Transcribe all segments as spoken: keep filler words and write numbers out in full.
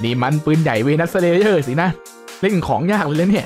นี่มันปืนใหญ่เวนัสเลเยอร์สินะเล่นของยากเลยเนี่ย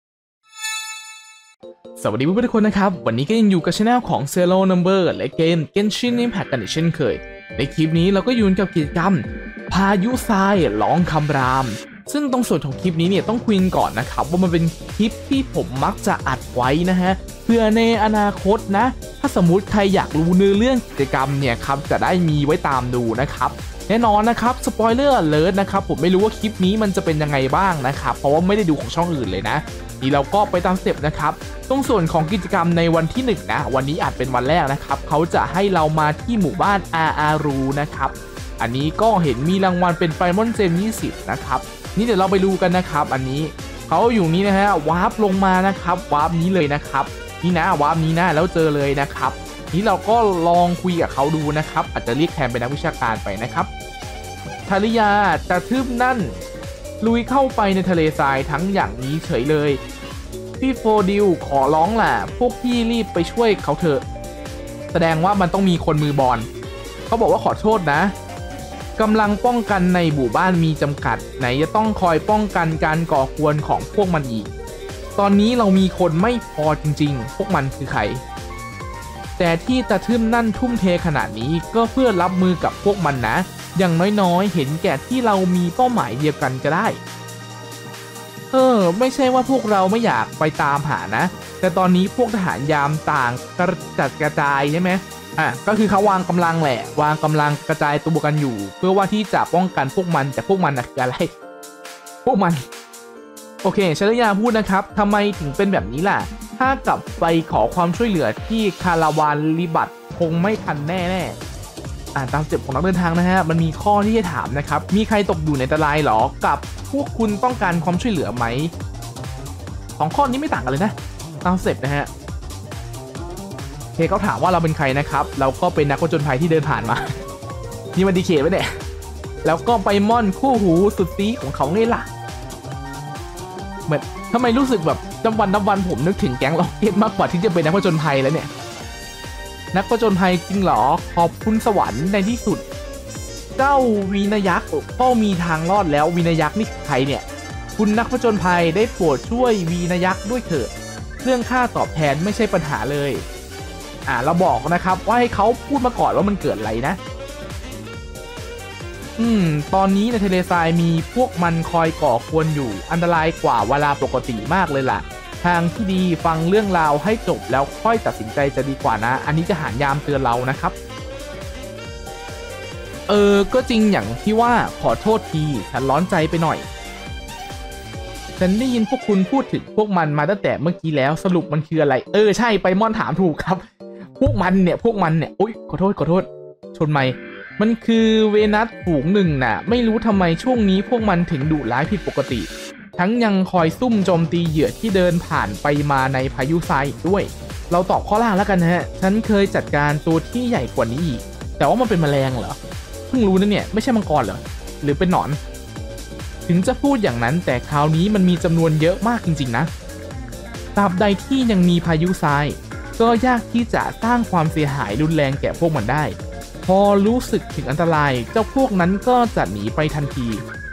สวัสดีเพื่อนๆทุกคนนะครับวันนี้ก็ยังอยู่กับช่องของ Zero Number และเกม Genshin Impact กันอีกเช่นเคยในคลิปนี้เราก็อยู่กับกิจกรรมพายุทรายร้องคำรามซึ่งตรงส่วนของคลิปนี้เนี่ยต้องคุยก่อนนะครับว่ามันเป็นคลิปที่ผมมักจะอัดไว้นะฮะเพื่อในอนาคตนะถ้าสมมุติใครอยากรู้เนื้อเรื่องกิจกรรมเนี่ยครับจะได้มีไว้ตามดูนะครับแน่นอนนะครับสปอยเลอร์อเลิร์ทนะครับผมไม่รู้ว่าคลิปนี้มันจะเป็นยังไงบ้างนะครับเพราะว่าไม่ได้ดูของช่องอื่นเลยนะนี่เราก็ไปตามสเต็ปนะครับตรงส่วนของกิจกรรมในวันที่หนึ่งนะวันนี้อาจเป็นวันแรกนะครับเขาจะให้เรามาที่หมู่บ้านอาอารูนะครับอันนี้ก็เห็นมีรางวัลเป็นไฟมอนเจมยี่สิบนะครับนี่เดี๋ยวเราไปดูกันนะครับอันนี้เขาอยู่นี้นะฮะวาร์ปลงมานะครับวาร์ปนี้เลยนะครับนี่นะวาร์ปนี้นะแล้วเจอเลยนะครับนี่เราก็ลองคุยกับเขาดูนะครับอาจจะเรียกแทนเป็นนักวิชาการไปนะครับทาริยาจะทึบนั่นลุยเข้าไปในทะเลทรายทั้งอย่างนี้เฉยเลยพี่โฟดิวขอร้องแหละพวกพี่รีบไปช่วยเขาเถอะแสดงว่ามันต้องมีคนมือบอลเขาบอกว่าขอโทษนะกำลังป้องกันในหมู่บ้านมีจำกัดไหนจะต้องคอยป้องกันการก่อกวนของพวกมันอีกตอนนี้เรามีคนไม่พอจริงๆพวกมันคือใครแต่ที่ตาทึมนั่นทุ่มเทขนาดนี้ก็เพื่อรับมือกับพวกมันนะอย่างน้อยๆเห็นแก่ที่เรามีเป้าหมายเดียวกันก็ได้เออไม่ใช่ว่าพวกเราไม่อยากไปตามหานะแต่ตอนนี้พวกทหารยามต่างกระจัดกระจายใช่ไหมอ่ะก็คือเขาวางกำลังแหละวางกำลังกระจายตัวกันอยู่เพื่อว่าที่จะป้องกันพวกมันแต่พวกมันนะคืออะไรพวกมันโอเคชลยาพูดนะครับทำไมถึงเป็นแบบนี้ล่ะถ้ากลับไปขอความช่วยเหลือที่คาราวานลิบัตคงไม่ทันแน่แน่อ่านตามสเต็ปของนักเดินทางนะฮะมันมีข้อที่จะถามนะครับมีใครตกอยู่ในอันตรายหรอกับพวกคุณต้องการความช่วยเหลือไหมสองข้อนี้ไม่ต่างกันเลยนะตามสเต็ปนะฮะเคเขาถามว่าเราเป็นใครนะครับเราก็เป็นนักผจญภัยที่เดินผ่านมานี่มันดีเคไว้เนี่ยแล้วก็ไปม่อนคู่หูสุดซีของเขาไงล่ะเหมือนทำไมรู้สึกแบบนับวันนับวันผมนึกถึงแก๊งล็อกเก็ตมากกว่าที่จะเป็นนักผจญภัยแล้วเนี่ยนักผจญภัยจริงเหรอขอบคุณสวรรค์ในที่สุดเจ้าวีนยักษ์ก็มีทางรอดแล้ววีนยักษ์นี่ใครเนี่ยคุณนักผจญภัยได้โปรดช่วยวีนยักษ์ด้วยเถิดเรื่องค่าตอบแทนไม่ใช่ปัญหาเลยอ่าเราบอกนะครับว่าให้เขาพูดมาก่อนว่ามันเกิดอะไรนะอืมตอนนี้ในทะเลทรายมีพวกมันคอยก่อกวนอยู่อันตรายกว่าเวลาปกติมากเลยล่ะทางที่ดีฟังเรื่องราวให้จบแล้วค่อยตัดสินใจจะดีกว่านะอันนี้จะหารยามเตือนเรานะครับเออก็จริงอย่างที่ว่าขอโทษทีฉันร้อนใจไปหน่อยฉันได้ยินพวกคุณพูดถึงพวกมันมาตั้งแต่เมื่อกี้แล้วสรุปมันคืออะไรเออใช่ไปม่อนถามถูกครับพวกมันเนี่ยพวกมันเนี่ยโอ๊ยขอโทษขอโทษชนไหมมันคือเวนัสฝูงหนึ่งน่ะไม่รู้ทำไมช่วงนี้พวกมันถึงดุร้ายผิดปกติทั้งยังคอยซุ่มโจมตีเหยื่อที่เดินผ่านไปมาในพายุทรายอีกด้วยเราตอบข้อล่างแล้วกันฮะฉันเคยจัดการตัวที่ใหญ่กว่านี้อีกแต่ว่ามันเป็นแมลงเหรอเพิ่งรู้นะเนี่ยไม่ใช่มังกรเหรอหรือเป็นหนอนถึงจะพูดอย่างนั้นแต่คราวนี้มันมีจำนวนเยอะมากจริงๆนะตราบใดที่ยังมีพายุทรายก็ยากที่จะสร้างความเสียหายรุนแรงแก่พวกมันได้พอรู้สึกถึงอันตรายเจ้าพวกนั้นก็จะหนีไปทันที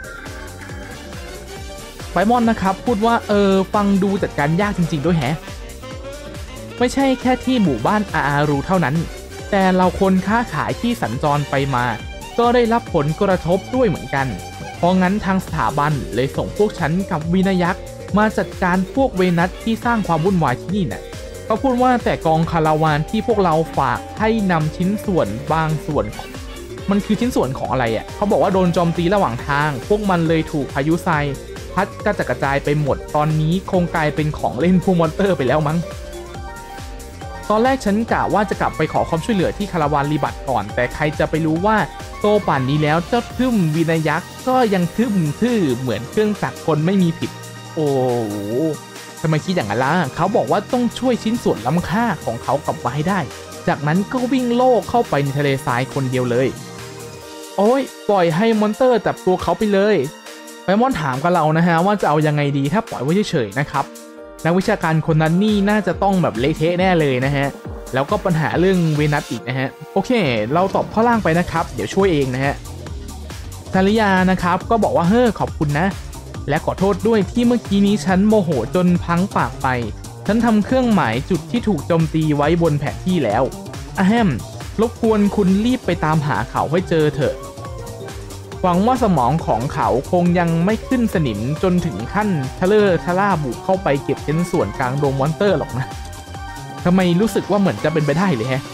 ไฟมอนนะครับพูดว่าเออฟังดูจัดการยากจริงๆด้วยแฮะไม่ใช่แค่ที่หมู่บ้านอาอารูเท่านั้นแต่เราคนค้าขายที่สัญจรไปมาก็ได้รับผลกระทบด้วยเหมือนกันเพราะงั้นทางสถาบันเลยส่งพวกฉันกับวีนยักษ์มาจัดการพวกเวนัสที่สร้างความวุ่นวายที่นี่น่ะเขาพูดว่าแต่กองคาราวานที่พวกเราฝากให้นำชิ้นส่วนบางส่วนมันคือชิ้นส่วนของอะไรอ่ะเขาบอกว่าโดนโจมตีระหว่างทางพวกมันเลยถูกพายุทรายพัดกระจัดกระจายไปหมดตอนนี้คงกลายเป็นของเล่นพวกมอนเตอร์ไปแล้วมั้งตอนแรกฉันกะว่าจะกลับไปขอความช่วยเหลือที่คาราวานลิบัตก่อนแต่ใครจะไปรู้ว่าโตป่านนี้แล้วเจ้าทึ่มวีนยักษ์ก็ยังทึ่มทื่อเหมือนเครื่องจักรกลไม่มีผิดโอ้ทำไมคิดอย่างนั้นล่ะเขาบอกว่าต้องช่วยชิ้นส่วนล้ำค่าของเขากลับมาให้ได้จากนั้นก็วิ่งโลกเข้าไปในทะเลทรายคนเดียวเลยโอ้ยปล่อยให้มอนเตอร์จับตัวเขาไปเลยไปมอนถามกับเรานะฮะว่าจะเอายังไงดีถ้าปล่อยไว้เฉยๆนะครับนักวิชาการคนนั้นนี่น่าจะต้องแบบเละเทะแน่เลยนะฮะแล้วก็ปัญหาเรื่องเวนัสอีกนะฮะโอเคเราตอบข้อล่างไปนะครับเดี๋ยวช่วยเองนะฮะชาลิยานะครับก็บอกว่าเฮ้อขอบคุณนะและขอโทษด้วยที่เมื่อกี้นี้ฉันโมโหจนพังปากไปฉันทำเครื่องหมายจุดที่ถูกโจมตีไว้บนแผนที่แล้วอะแฮมรบกวนคุณรีบไปตามหาเขาให้เจอเถอะหวังว่าสมองของเขาคงยังไม่ขึ้นสนิมจนถึงขั้นทะเลอทะล่าบุกเข้าไปเก็บชิ้นส่วนกลางโดมมอนเตอร์หรอกนะทำไมรู้สึกว่าเหมือนจะเป็นไปได้เลยแฮะ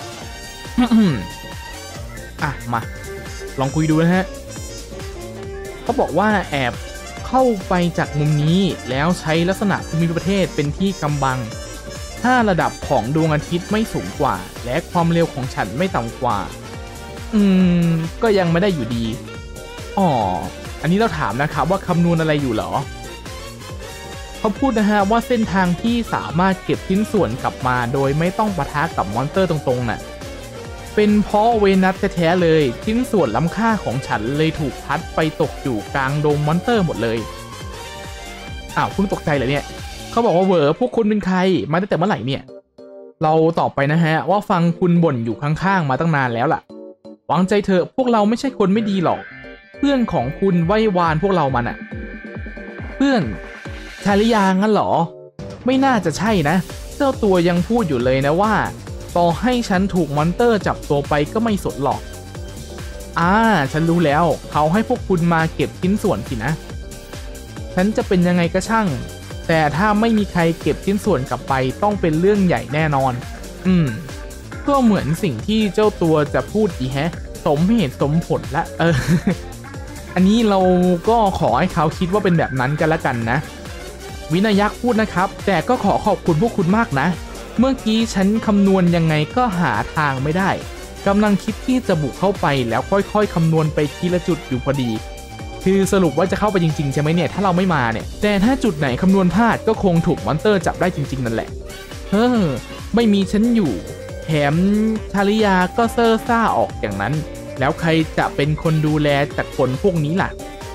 อ่ะมาลองคุยดูนะฮะเขาบอกว่าแอบเข้าไปจากมุมนี้แล้วใช้ลักษณะภูมิประเทศเป็นที่กำบังถ้าระดับของดวงอาทิตย์ไม่สูงกว่าและความเร็วของฉันไม่ต่ำกว่าอืมก็ยังไม่ได้อยู่ดีอ๋ออันนี้เราถามนะครับว่าคำนวณอะไรอยู่เหรอเขาพูดนะฮะว่าเส้นทางที่สามารถเก็บชิ้นส่วนกลับมาโดยไม่ต้องปะทะกับมอนสเตอร์ตรงๆน่ะเป็นเพราะเวนัสแท้ๆเลยชิ้นส่วนล้ำค่าของฉันเลยถูกพัดไปตกอยู่กลางโดมมอนสเตอร์หมดเลยอ้าวเพิ่งตกใจเลยเนี่ยเขาบอกว่าเวอร์พวกคุณเป็นใครมาตั้งแต่เมื่อไหร่เนี่ยเราตอบไปนะฮะว่าฟังคุณบ่นอยู่ข้างๆมาตั้งนานแล้วล่ะวางใจเถอะพวกเราไม่ใช่คนไม่ดีหรอกเพื่อนของคุณไหว้วานพวกเรามันอะเพื่อนชาลิยางั้นเหรอไม่น่าจะใช่นะเจ้าตัวยังพูดอยู่เลยนะว่าต่อให้ฉันถูกมอนเตอร์จับตัวไปก็ไม่สนหรอกอ่าฉันรู้แล้วเขาให้พวกคุณมาเก็บชิ้นส่วนสินะฉันจะเป็นยังไงก็ช่างแต่ถ้าไม่มีใครเก็บชิ้นส่วนกลับไปต้องเป็นเรื่องใหญ่แน่นอนอืมก็เหมือนสิ่งที่เจ้าตัวจะพูดดีแฮะสมเหตุสมผลละเออ อันนี้เราก็ขอให้เขาคิดว่าเป็นแบบนั้นกันละกันนะวินายักษ์พูดนะครับแต่ก็ขอขอบคุณพวกคุณมากนะเมื่อกี้ฉันคำนวณยังไงก็หาทางไม่ได้กำลังคิดที่จะบุกเข้าไปแล้วค่อยๆคำนวณไปทีละจุดอยู่พอดีคือสรุปว่าจะเข้าไปจริงๆใช่ไหมเนี่ยถ้าเราไม่มาเนี่ยแต่ถ้าจุดไหนคำนวณพลาดก็คงถูกมอนเตอร์จับได้จริงๆนั่นแหละเฮ้อไม่มีฉันอยู่แถมชาลิยาก็เซ่อซ่าออกอย่างนั้นแล้วใครจะเป็นคนดูแลจากคนพวกนี้ล่ะ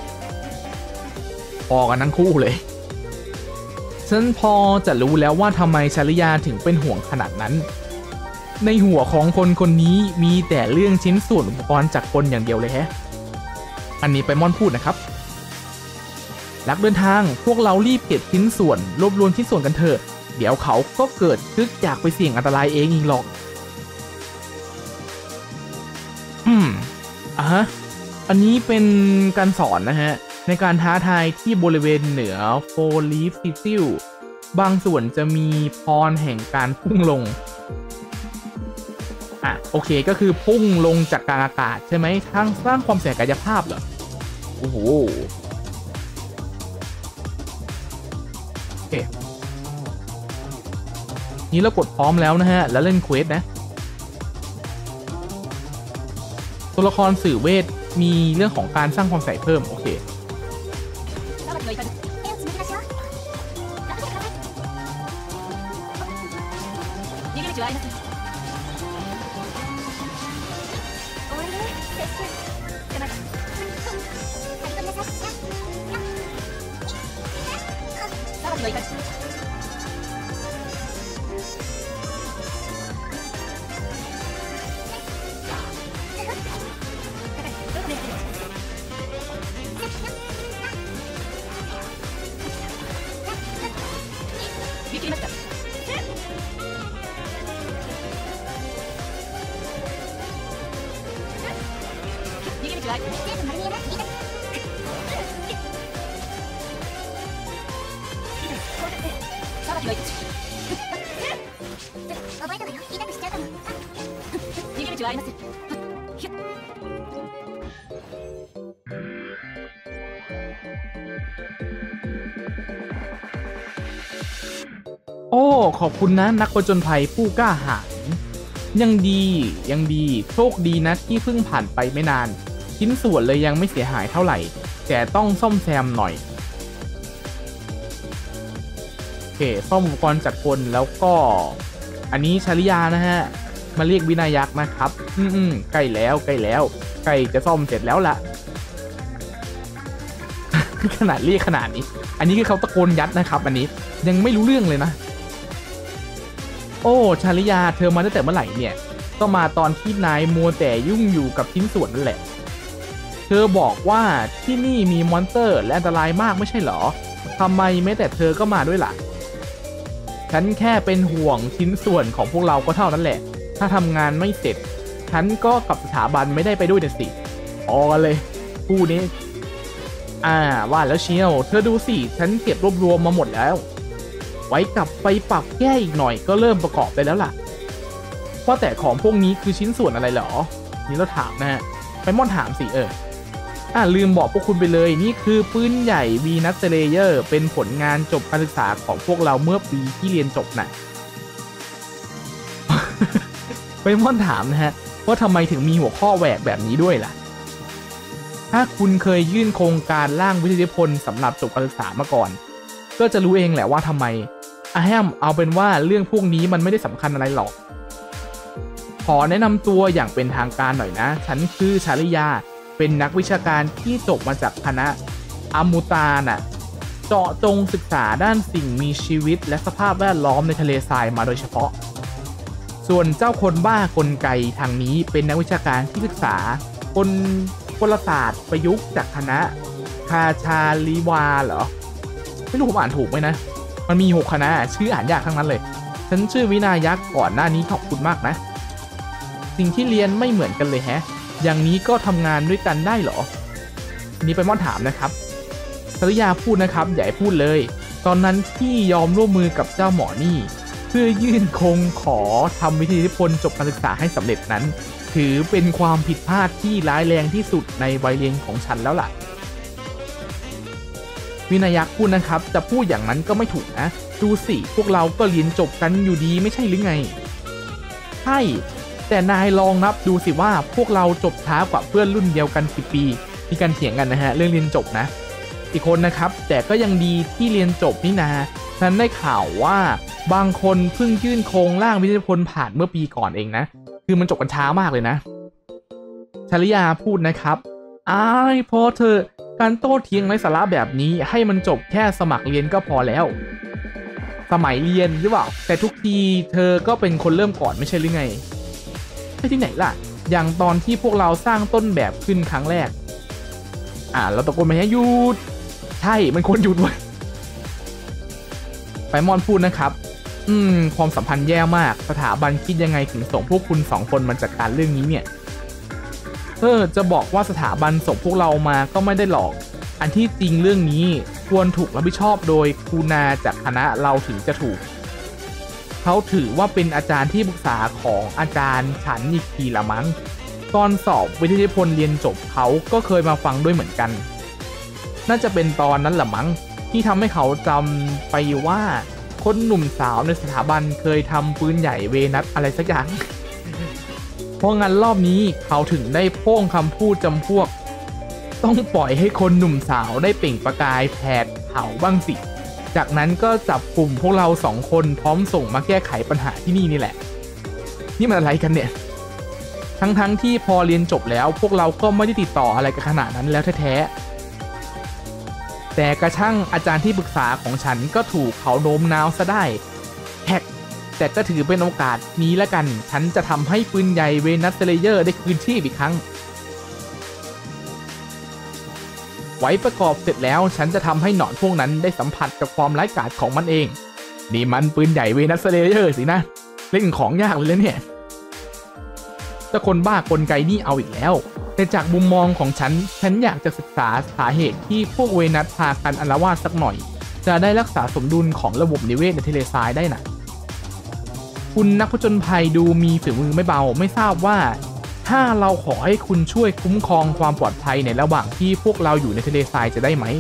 พอกันทั้งคู่เลยฉันพอจะรู้แล้วว่าทำไมชาลิยาถึงเป็นห่วงขนาดนั้นในหัวของคนคนนี้มีแต่เรื่องชิ้นส่วนอุปกรณ์จากคนอย่างเดียวเลยแฮะอันนี้ไปม่อนพูดนะครับนักเดินทางพวกเรารีบเก็บชิ้นส่วนรวบรวมชิ้นส่วนกันเถอะเดี๋ยวเขาก็เกิดคึกอยากไปเสี่ยงอันตรายเองอีกหรอกอืมอ่ะฮะอันนี้เป็นการสอนนะฮะในการท้าทายที่บริเวณเหนือโฟลีฟซิซิลบางส่วนจะมีพรแห่งการพุ่งลงอ่ะโอเคก็คือพุ่งลงจากกลางอากาศใช่ไหมทั้งสร้างความเสียกายภาพเหรอโอ้โหโอเคนี้เรากดพร้อมแล้วนะฮะแล้วเล่นเควสนะตัวละครสื่อเวทมีเรื่องของการสร้างความใส่เพิ่มโอเคโอ้ขอบคุณนะนักผจญภัยผู้กล้าหาญยังดียังดีโชคดีนะที่เพิ่งผ่านไปไม่นานชิ้นส่วนเลยยังไม่เสียหายเท่าไหร่แต่ต้องซ่อมแซมหน่อยโอเคซ่อมอุปกรณ์จักรกลแล้วก็อันนี้ชาลิยานะฮะมาเรียกวินายักษ์นะครับอืมอืมใกล้แล้วใกล้แล้วใกล้จะซ่อมเสร็จแล้วล่ะ ขนาดเรียกขนาดนี้อันนี้คือเขาตะโกนยัดนะครับอันนี้ยังไม่รู้เรื่องเลยนะโอ้ชาลิยาเธอมาตั้งแต่เมื่อไหร่เนี่ยก็มาตอนที่นายมัวแต่ยุ่งอยู่กับชิ้นส่วนนั่นแหละเธอบอกว่าที่นี่มีมอนสเตอร์และอันตรายมากไม่ใช่เหรอทำไมแม้แต่เธอก็มาด้วยล่ะฉันแค่เป็นห่วงชิ้นส่วนของพวกเราก็เท่านั้นแหละถ้าทำงานไม่เสร็จฉันก็กับสถาบันไม่ได้ไปด้วยนะสิอ๋อเลยคู่นี้อ่าว่าแล้วเชียวเธอดูสิฉันเก็บรวบรวมมาหมดแล้วไว้กลับไปปรับแก้อีกหน่อยก็เริ่มประกอบได้แล้วล่ะว่าแต่ของพวกนี้คือชิ้นส่วนอะไรเหรอนี่เราถามนะฮะไปม่อนถามสิเอออ่าลืมบอกพวกคุณไปเลยนี่คือปืนใหญ่วีนัสเลเยอร์เป็นผลงานจบการศึกษาของพวกเราเมื่อปีที่เรียนจบน่ะ ไปม่อนถามนะฮะว่าทำไมถึงมีหัวข้อแหวกแบบนี้ด้วยล่ะถ้าคุณเคยยื่นโครงการร่างวิทยานิพนธ์สำหรับจบการศึกษามาก่อนก็จะรู้เองแหละว่าทำไมอะแฮมเอาเป็นว่าเรื่องพวกนี้มันไม่ได้สำคัญอะไรหรอกขอแนะนำตัวอย่างเป็นทางการหน่อยนะฉันคือชาลิยาเป็นนักวิชาการที่จบมาจากคณะอามูตาน่ะเจาะจงศึกษาด้านสิ่งมีชีวิตและสภาพแวดล้อมในทะเลทรายมาโดยเฉพาะส่วนเจ้าคนบ้ากลไกทางนี้เป็นนักวิชาการที่ศึกษากลกลศาสตร์ประยุกต์จากคณะคาชาลิวาเหรอไม่รู้ผมอ่านถูกไหมนะมันมีหกคณะชื่ออ่านยากทั้งนั้นเลยฉันชื่อวินายักษ์ก่อนหน้านี้ขอบคุณมากนะสิ่งที่เรียนไม่เหมือนกันเลยแฮะอย่างนี้ก็ทำงานด้วยกันได้เหรอนี่ไปม่อนถามนะครับสริยาพูดนะครับอย่าให้พูดเลยตอนนั้นที่ยอมร่วมมือกับเจ้าหมอนี่เพื่อยื่นคงขอทำวิทยานิพนธ์จบการศึกษาให้สำเร็จนั้นถือเป็นความผิดพลาดที่ร้ายแรงที่สุดในวัยเรียนของฉันแล้วล่ะวินายักษ์พูดนะครับจะพูดอย่างนั้นก็ไม่ถูกนะดูสิพวกเราก็เรียนจบกันอยู่ดีไม่ใช่หรือไงใช่แต่นายลองนับดูสิว่าพวกเราจบช้ากว่าเพื่อนรุ่นเดียวกันกี่ปีมีการเถียงกันนะฮะเรื่องเรียนจบนะอีกคนนะครับแต่ก็ยังดีที่เรียนจบนี่นาฉันได้ข่าวว่าบางคนเพิ่งยื่นโครงร่างวิทยานิพนธ์ผ่านเมื่อปีก่อนเองนะคือมันจบกันช้ามากเลยนะชลิยาพูดนะครับอ้ายพอเธอการโต้เถียงไร้สาระแบบนี้ให้มันจบแค่สมัครเรียนก็พอแล้วสมัยเรียนหรือเปล่าแต่ทุกทีเธอก็เป็นคนเริ่มก่อนไม่ใช่หรือไงใช่ที่ไหนล่ะอย่างตอนที่พวกเราสร้างต้นแบบขึ้นครั้งแรกอ่าเราตะโกนไปให้หยุดใช่มันควรหยุดไว้ไปมอนพูดนะครับอืมความสัมพันธ์แย่มากสถาบันคิดยังไงถึงส่งพวกคุณสองคนมาจัดการเรื่องนี้เนี่ยเออจะบอกว่าสถาบันส่งพวกเรามาก็ไม่ได้หรอกอันที่จริงเรื่องนี้ควรถูกรับผิดชอบโดยครูนาจากคณะเราถึงจะถูกเขาถือว่าเป็นอาจารย์ที่ปรึกษาของอาจารย์ฉันอีกทีละมั้งตอนสอบวิทยานิพนธ์เรียนจบเขาก็เคยมาฟังด้วยเหมือนกันน่าจะเป็นตอนนั้นแหละมั้งที่ทำให้เขาจำไปว่าคนหนุ่มสาวในสถาบันเคยทำปืนใหญ่เวนัสอะไรสักอย่าง เพราะงั้นรอบนี้เขาถึงได้โพ่งคำพูดจำพวกต้องปล่อยให้คนหนุ่มสาวได้เปล่งประกายแผดเผาบ้างสิจากนั้นก็จับกลุ่มพวกเราสองคนพร้อมส่งมาแก้ไขปัญหาที่นี่นี่แหละนี่มันอะไรกันเนี่ยทั้งๆ ท, ที่พอเรียนจบแล้วพวกเราก็ไม่ได้ติดต่ออะไรกันขนาดนั้นแล้วแท้ๆแต่กระทั่งอาจารย์ที่ปรึกษาของฉันก็ถูกเขาโน้มน้าวซะได้แฮกแต่ก็ถือเป็นโอกาสนี้ละกันฉันจะทำให้ปืนใหญ่เวนัสเลเยอร์ได้คืนชีพอีกครั้งไว้ประกอบเสร็จแล้วฉันจะทำให้หนอนพวกนั้นได้สัมผัสกับความร้ายกาจของมันเองนี่มันปืนใหญ่เวนัสเลเยอร์สินะเล่นของยากเลยเนี่ยแต่คนบ้ากลไกนี่เอาอีกแล้วแต่จากมุมมองของฉันฉันอยากจะศึกษาสาเหตุที่พวกเวนัสพากันอาละวาดสักหน่อยจะได้รักษาสมดุลของระบบนิเวศในทะเลทรายได้นะคุณนักผจญภัยดูมีฝีมือไม่เบาไม่ทราบว่าถ้าเราขอให้คุณช่วยคุ้มครองความปลอดภัยในระหว่างที่พวกเราอยู่ในทะเลทรายจะได้ไหม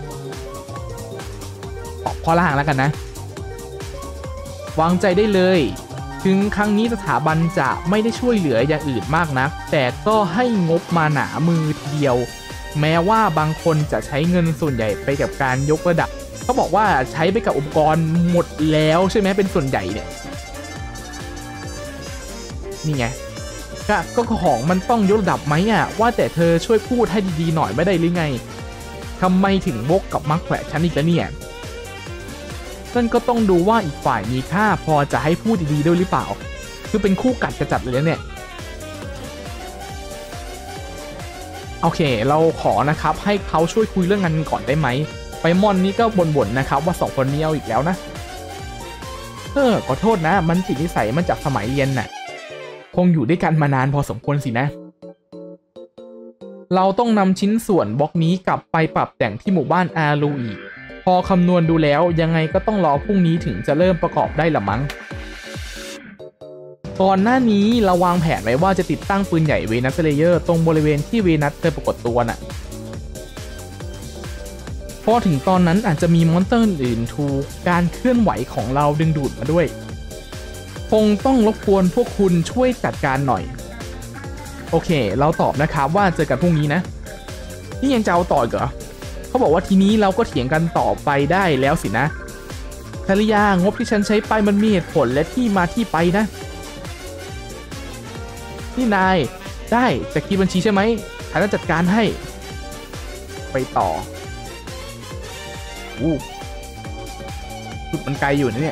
ออกข้อล่างแล้วกันนะวางใจได้เลยถึงครั้งนี้สถาบันจะไม่ได้ช่วยเหลืออย่างอื่นมากนักแต่ก็ให้งบมาหนามือทีเดียวแม้ว่าบางคนจะใช้เงินส่วนใหญ่ไปกับการยกระดับเขาบอกว่าใช้ไปกับอุปกรณ์หมดแล้วใช่ไหมเป็นส่วนใหญ่เนี่ยนี่ไงก็ของมันต้องยกระดับไหมอ่ะว่าแต่เธอช่วยพูดให้ดีๆหน่อยไม่ได้หรือไงทำไมถึงวกกับมักแขวะฉันอีกแล้วเนี่ยนั่นก็ต้องดูว่าอีกฝ่ายมีค่าพอจะให้พูดดีๆด้วยหรือเปล่าคือเป็นคู่กัดกระจัดเลยเนี่ยโอเคเราขอนะครับให้เขาช่วยคุยเรื่องงานก่อนได้ไหมไปมอนนี่ก็บ่นๆนะครับว่าสองคนนี้เอาอีกแล้วนะเออขอโทษนะมันติดนิสัยมันจากสมัยเรียนน่ะคงอยู่ด้วยกันมานานพอสมควรสินะเราต้องนำชิ้นส่วนบล็อกนี้กลับไปปรับแต่งที่หมู่บ้านอารูอีกพอคำนวณดูแล้วยังไงก็ต้องรอพรุ่งนี้ถึงจะเริ่มประกอบได้ละมั้งก่อนหน้านี้เราวางแผนไว้ว่าจะติดตั้งปืนใหญ่เวนัสเลเยอร์ตรงบริเวณที่เวนัสเคยปรากฏตัวน่ะพอถึงตอนนั้นอาจจะมีมอนสเตอร์อื่นถูกการเคลื่อนไหวของเราดึงดูดมาด้วยคงต้องรบกวนพวกคุณช่วยจัดการหน่อยโอเคเราตอบนะครับว่าเจอกันพรุ่งนี้นะนี่ยังจะเอาต่อเหรอเขาบอกว่าทีนี้เราก็เถียงกันต่อไปได้แล้วสินะทาริยางบที่ฉันใช้ไปมันมีเหตุผลและที่มาที่ไปนะนี่นายได้แต่คีย์บัญชีใช่ไหมฉันจะจัดการให้ไปต่ออู้จุดมันไกลอยู่นะเนี่ย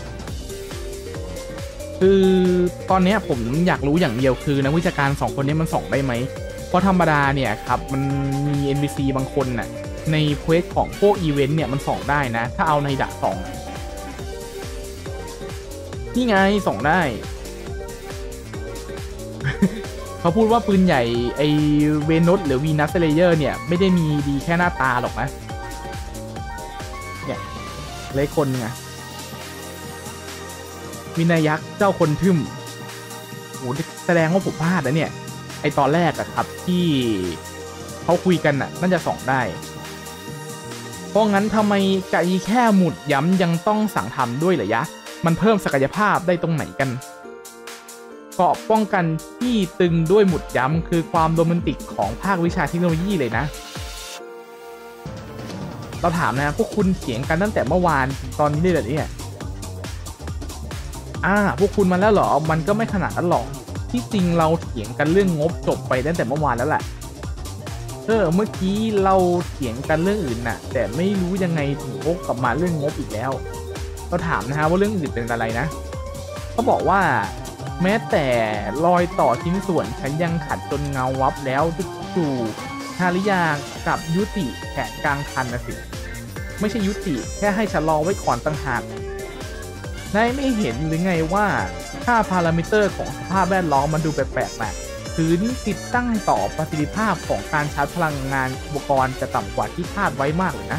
คือตอนนี้ผมอยากรู้อย่างเดียวคือนักวิชาการสองคนนี้มันส่องได้ไหมเพราะธรรมดาเนี่ยครับมันมี เอ็น พี ซี บางคนน่ะในเควสของพวกอีเวนต์เนี่ยมันส่องได้นะถ้าเอาในดะส่องนี่ไงส่องได้ เขาพูดว่าปืนใหญ่ไอเวนอสหรือวีนัสเลเยอร์เนี่ยไม่ได้มีดีแค่หน้าตาหรอกนะเนี่ยเล็กคนไงวินายักษ์เจ้าคนทึมโหแสดงว่าผมพลาดนะเนี่ยไอตอนแรกอะครับที่เขาคุยกันน่ะน่าจะส่องได้เพราะงั้นทำไมกะอีแค่หมุดย้ำยังต้องสั่งทำด้วยเหรอยะมันเพิ่มศักยภาพได้ตรงไหนกันเกราะป้องกันที่ตึงด้วยหมุดย้ำคือความโรแมนติกของภาควิชาเทคโนโลยีเลยนะเราถามนะพวกคุณเถียงกันตั้งแต่เมื่อวานตอนนี้ได้เลยเนี่ยอ่าพวกคุณมาแล้วเหรอมันก็ไม่ขนาดนั้นหรอกที่จริงเราเถียงกันเรื่องงบจบไปตั้งแต่เมื่อวานแล้วแหละเออเมื่อกี้เราเถียงกันเรื่องอื่นน่ะแต่ไม่รู้ยังไงถึงวกกลับมาเรื่องงบอีกแล้วเราถามนะฮะว่าเรื่องอื่นเป็นอะไรนะเขาบอกว่าแม้แต่รอยต่อชิ้นส่วนฉันยังขัดจนเงาวับแล้วจู่ๆฮาริยากับยุติแขนกลางคันนะสิไม่ใช่ยุติแค่ให้ฉันรอไว้ก่อนต่างหากนายไม่เห็นหรือไงว่าค่าพารามิเตอร์ของสภาพแวดล้อมมันดูแปลกๆนะพื้นติดตั้งต่อประสิทธิภาพของการชาร์จพลังงานอุปกรณ์จะต่ำกว่าที่คาดไว้มากเลยนะ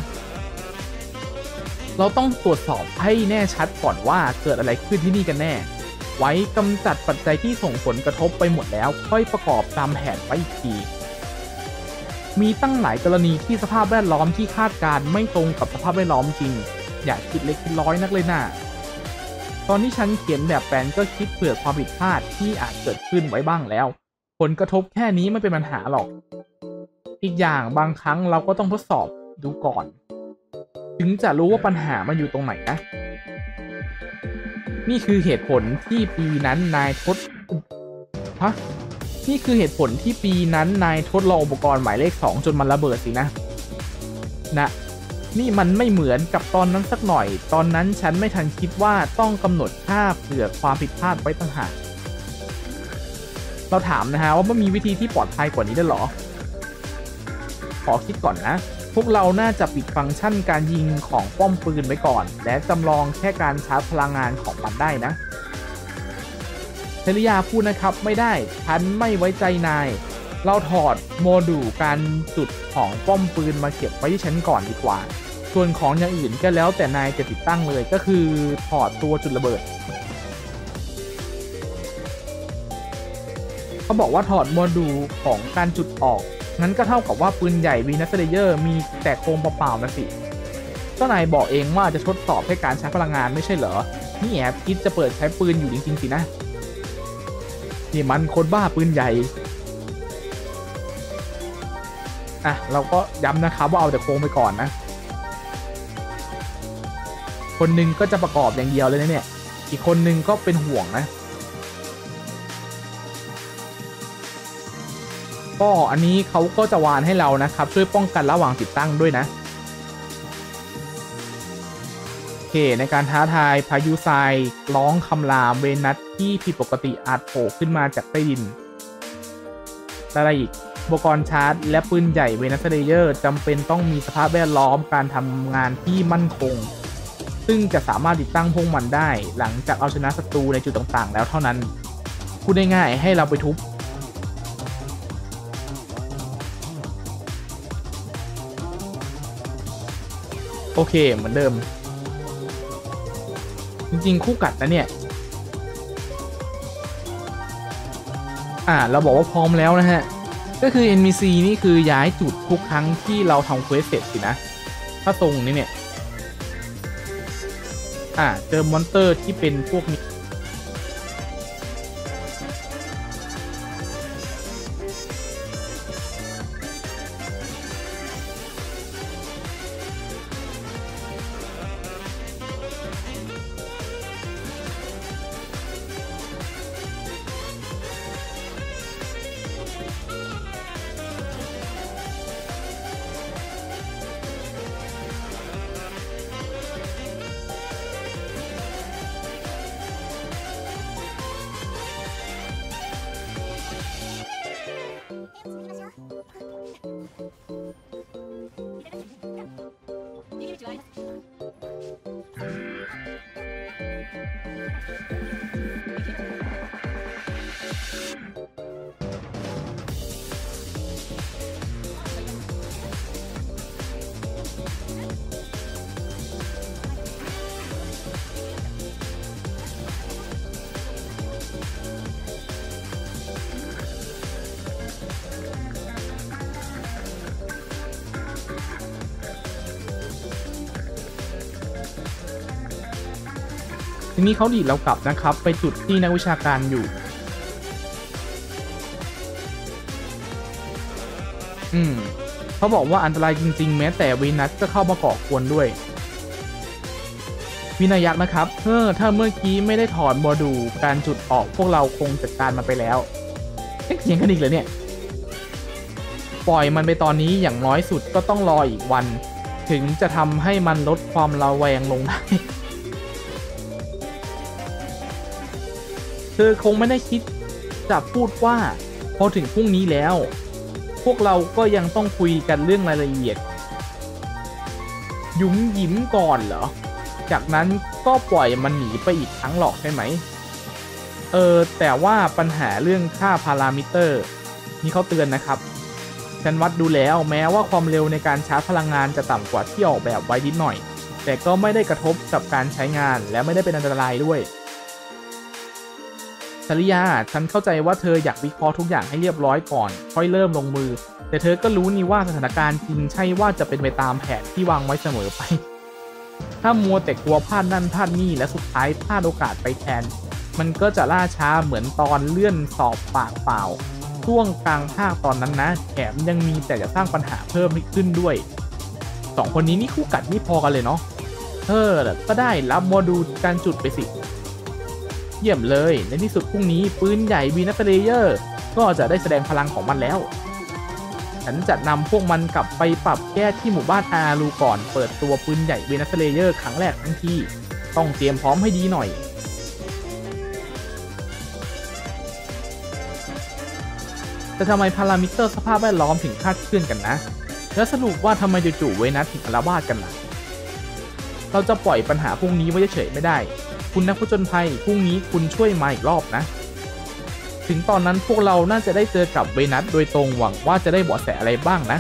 เราต้องตรวจสอบให้แน่ชัดก่อนว่าเกิดอะไรขึ้นที่นี่กันแน่ไว้กำจัดปัจจัยที่ส่งผลกระทบไปหมดแล้วค่อยประกอบตามแผนไว้อีกทีมีตั้งหลายกรณีที่สภาพแวดล้อมที่คาดการไม่ตรงกับสภาพแวดล้อมจริงอย่าคิดเล็กคิดน้อยนักเลยนะตอนที่ฉันเขียนแบบแปลนก็คิดเผื่อความผิดพลาดที่อาจเกิดขึ้นไว้บ้างแล้วผลกระทบแค่นี้ไม่เป็นปัญหาหรอกอีกอย่างบางครั้งเราก็ต้องทดสอบดูก่อนถึงจะรู้ว่าปัญหามันอยู่ตรงไหนนะนี่คือเหตุผลที่ปีนั้นนายทดฮะนี่คือเหตุผลที่ปีนั้นนายทดลองอุปกรณ์หมายเลขสองจนมันระเบิดสินะนะนี่มันไม่เหมือนกับตอนนั้นสักหน่อยตอนนั้นฉันไม่ทันคิดว่าต้องกำหนดค่าเผื่อความผิดพลาดไว้ต่างหากเราถามนะฮะว่ามันมีวิธีที่ปลอดภัยกว่านี้ได้หรอขอคิดก่อนนะพวกเราน่าจะปิดฟังก์ชันการยิงของป้อมปืนไว้ก่อนและจำลองแค่การชาร์จพลังงานของมันได้นะเทริยาพูดนะครับไม่ได้ฉันไม่ไว้ใจนายเราถอดโมดูลการจุดของป้อมปืนมาเก็บไว้ที่ฉันก่อนดีกว่าส่วนของอย่างอื่นก็แล้วแต่นายจะติดตั้งเลยก็คือถอดตัวจุดระเบิดเขาบอกว่าถอดโมดูลของการจุดออกงั้นก็เท่ากับว่าปืนใหญ่วีนัสเลเยอร์มีแต่โครงเปล่าๆนะสิก็นายบอกเองว่าจะทดสอบให้การใช้พลังงานไม่ใช่เหรอนี่แอบคิดจะเปิดใช้ปืนอยู่จริงๆสินะนี่มันคนบ้าปืนใหญ่อ่ะเราก็ย้ำนะครับว่าเอาแต่โครงไปก่อนนะคนหนึ่งก็จะประกอบอย่างเดียวเลยนะเนี่ยอีกคนหนึ่งก็เป็นห่วงนะก็อันนี้เขาก็จะวานให้เรานะครับช่วยป้องกันระหว่างติดตั้งด้วยนะโอเคในการท้าทายพายุทรายร้องคำรามเวนัสที่ผิดปกติอาจโผล่ขึ้นมาจากใต้ดินอะไรอีกอุปกรณ์ชาร์จและปืนใหญ่เวนัสเลเยอร์จำเป็นต้องมีสภาพแวดล้อมการทำงานที่มั่นคงซึ่งจะสามารถติดตั้งพวกมันได้หลังจากเอาชนะศัตรูในจุดต่างๆแล้วเท่านั้นพูดง่ายๆให้เราไปทุบโอเคเหมือนเดิมจริงๆคู่กัดนะเนี่ยอ่าเราบอกว่าพร้อมแล้วนะฮะก็คือ เอ็น พี ซี นี่คือย้ายจุดทุกครั้งที่เราทำเควสเสร็จสินะถ้าตรงนี้เนี่ยอ่าเจอมอนเตอร์ที่เป็นพวกนี้ทีนี้เขาดีดเรากลับนะครับไปจุดที่นักวิชาการอยู่อืมเขาบอกว่าอันตรายจริงๆแม้แต่วีนัสก็เข้ามาก่อกวนด้วยวินายักษ์นะครับเออถ้าเมื่อกี้ไม่ได้ถอนบอดูการจุดออกพวกเราคงจัดการมันไปแล้วเอ๊ะเสียงกันอีกเลยเนี่ยปล่อยมันไปตอนนี้อย่างน้อยสุดก็ต้องรออีกวันถึงจะทำให้มันลดความระแวงลงได้เธอคงไม่ได้คิดจะพูดว่าพอถึงพรุ่งนี้แล้วพวกเราก็ยังต้องคุยกันเรื่องรายละเอียดยุ่มยิ้มก่อนเหรอจากนั้นก็ปล่อยมันหนีไปอีกครั้งหรอกใช่ไหมเออแต่ว่าปัญหาเรื่องค่าพารามิเตอร์นี่เขาเตือนนะครับฉันวัดดูแล้วแม้ว่าความเร็วในการชาร์จพลังงานจะต่ำกว่าที่ออกแบบไว้นิดหน่อยแต่ก็ไม่ได้กระทบกับการใช้งานและไม่ได้เป็นอันตรายด้วยสริยาฉันเข้าใจว่าเธออยากวิเคราะห์ทุกอย่างให้เรียบร้อยก่อนค่อยเริ่มลงมือแต่เธอก็รู้นี่ว่าสถานการณ์จริงใช่ว่าจะเป็นไปตามแผนที่วางไว้เสมอไปถ้ามัวแต่กลัวพลาดนั่นพลาดนี่และสุดท้ายพลาดโอกาสไปแทนมันก็จะล่าช้าเหมือนตอนเลื่อนสอบปากเปล่าช่วงกลางภาคตอนนั้นนะแถมยังมีแต่จะสร้างปัญหาเพิ่มขึ้นด้วยสองคนนี้นี่คู่กัดไม่พอกันเลยเนาะเออก็ได้รับโมดูลการจุดไปสิเยี่ยมเลยในที่สุดพรุ่งนี้ปืนใหญ่วีนัสเลเยอร์ก็จะได้แสดงพลังของมันแล้วฉันจะนำพวกมันกลับไปปรับแก้ที่หมู่บ้านอารูก่อนเปิดตัวปืนใหญ่วีนัสเลเยอร์ครั้งแรกทั้งทีต้องเตรียมพร้อมให้ดีหน่อยแต่ทำไมพารามิเตอร์สภาพแวดล้อมถึงคาดเคลื่อนกันนะแล้วสรุปว่าทำไมจู่ๆเวนัสถึงอาละวาดกันล่ะเราจะปล่อยปัญหาพวกนี้ไว้เฉยไม่ได้คุณนักผจญภัยพรุ่งนี้คุณช่วยมาอีกรอบนะถึงตอนนั้นพวกเราน่าจะได้เจอกับเวนัสโดยตรงหวังว่าจะได้เบาะแสอะไรบ้างนะ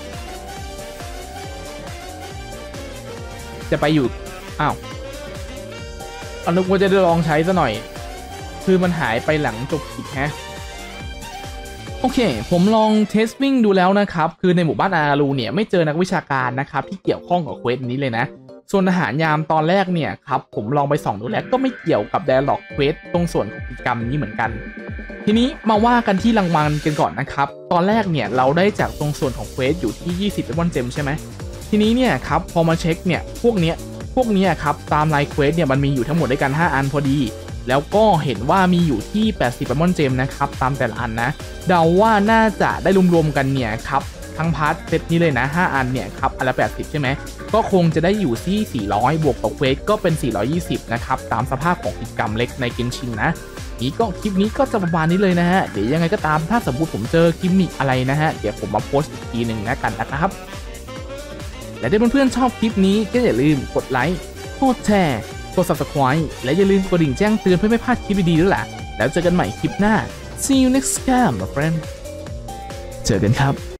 จะไปอยู่อ้าวอนุกว่าจะได้ลองใช้ซะหน่อยคือมันหายไปหลังจบอีกแฮะโอเคผมลองเทสวิ่งดูแล้วนะครับคือในหมู่บ้านอารูเนี่ยไม่เจอนักวิชาการนะครับที่เกี่ยวข้องกับเควสนี้เลยนะส่วนอาหารยามตอนแรกเนี่ยครับผมลองไปส่องดูแล้วก็ไม่เกี่ยวกับ Dialog Quest ตรงส่วนของกิจกรรมนี้เหมือนกันทีนี้มาว่ากันที่รางวัลกันก่อนนะครับตอนแรกเนี่ยเราได้จากตรงส่วนของ Quest อยู่ที่ยี่สิบ Diamond Gem ใช่ไหมทีนี้เนี่ยครับพอมาเช็คเนี่ยพวกเนี้ยพวกเนี้ยครับตามไลน์ Quest เนี่ยมันมีอยู่ทั้งหมดด้วยกันห้าอันพอดีแล้วก็เห็นว่ามีอยู่ที่แปดสิบ Diamond Gem นะครับตามแต่ละอันนะเดาว่าน่าจะได้รวมๆกันเนี่ยครับทั้งพาร์ทเซตนี้เลยนะห้าอันเนี่ยครับอันละแปดสิบใช่ไหมก็คงจะได้อยู่ที่สี่ร้อยบวกกับเควสก็เป็นสี่ร้อยยี่สิบนะครับตามสภาพของกิจกรรมเล็กในเกนชินนะนี้ก็คลิปนี้ก็จะประมาณนี้เลยนะฮะเดี๋ยวยังไงก็ตามถ้าสมมติผมเจอกิมมิคอะไรนะฮะเดี๋ยวผมมาโพสต์อีกทีหนึ่งนะกันนะครับและถ้าเพื่อนๆชอบคลิปนี้ก็อย่าลืมกดไลค์กดแชร์กด ซับสไครบ์ และอย่าลืมกดกระดิ่งแจ้งเตือนเพื่อไม่พลาดคลิปดีๆด้วยล่ะแล้วเจอกันใหม่คลิปหน้า see you next time my friend เจอกันครับ